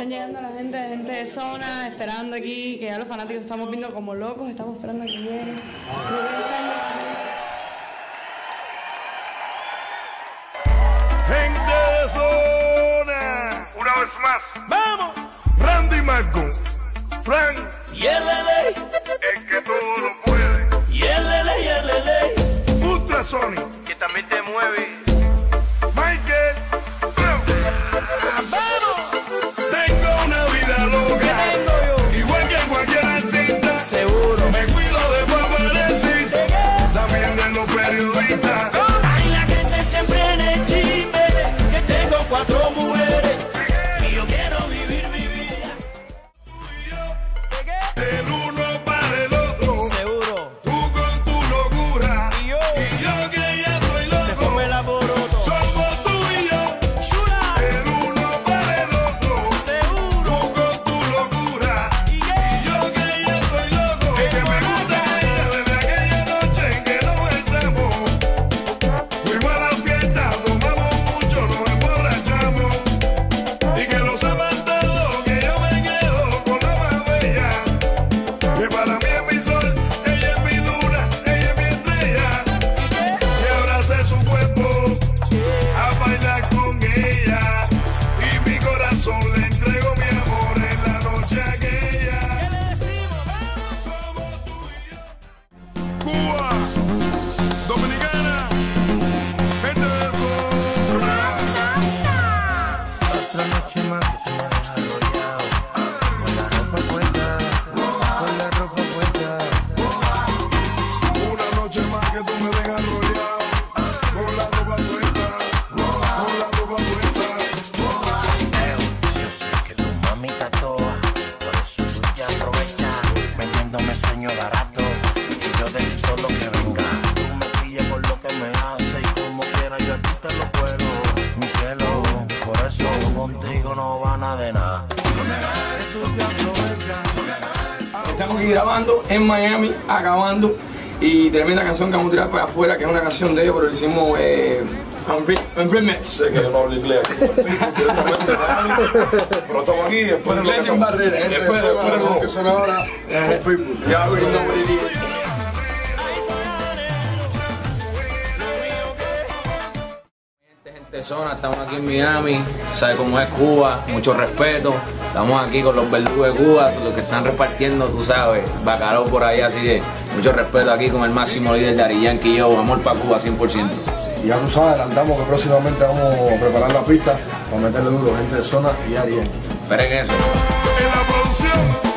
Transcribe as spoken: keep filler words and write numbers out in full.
están llegando la gente, gente de zona, esperando aquí, que ya los fanáticos estamos viendo como locos, estamos esperando que lleguen. Gente de zona, una vez más, ¡vamos! Randy Marco, Frank, y el L el que todo lo puede, y el L y el L Ultra Sony, que también te mueve. Michael, ¡Vamos! tengo una vida loca, tengo yo? igual que cualquier artista, Seguro. me cuido de paparazzi, también de los periodistas. Hay la gente siempre en el chisme, que tengo cuatro mujeres y yo quiero vivir mi vida. El uno para el otro, Seguro. tú con tu locura, Y yo, y yo que ya estoy se loco, fue el alboroto. somos tú y yo, Chula. el uno para el otro, Seguro. tú con tu locura, Y yo, y yo que ya estoy loco, es que me gusta ella desde aquella noche en que nos besamos, fuimos a la fiesta, tomamos mucho, nos emborrachamos, y que lo sepan todos, que yo me quedo con la más bella, que para mí es mi sol, ella es mi luna, ella es mi estrella, y abracé su cuerpo a bailar con ella, y mi corazón le entrego mi amor en la noche aquella. ¿qué le decimos? ¡Vamos! Somos tú y yo. Cuba, Dominicana, gente de zona. Otra noche más que tú me dejas arrollado, con la ropa puesta, con la ropa puesta. Una noche más que tú me dejas arrollado, con la ropa puesta, con la ropa puesta. Yo sé que tu mami está toa, por eso tú te aprovechas, vendiéndome sueño barato, y yo de ti todo lo que venga. Tú me pillas por lo que me hace y como quiera yo a ti te lo puedo. Mi cielo, por eso contigo no van a de nada. Tú te aprovechas. Estamos aquí grabando en Miami, acabando, y tremenda canción que vamos a tirar para afuera, que es una canción de ellos, pero lo hicimos eh, un re- un remix. Sé que yo no hablo inglés aquí, directamente, pero estamos aquí, esperen lo Inglés que sin barrera, Esperen, esperen, esperen lo que suena ahora. Eh, ya already know what it is. Gente de zona, estamos aquí en Miami, sabe cómo es Cuba, mucho respeto, estamos aquí con los verdugos de Cuba, los que están repartiendo, tú sabes, bacalao por ahí, así que mucho respeto aquí con el máximo líder Daddy Yankee y yo, amor para Cuba cien por ciento. Y ya tú sabes, adelantamos que próximamente vamos a preparar la pista para meterle duro gente de zona y Daddy Yankee. Esperen eso. En la producción.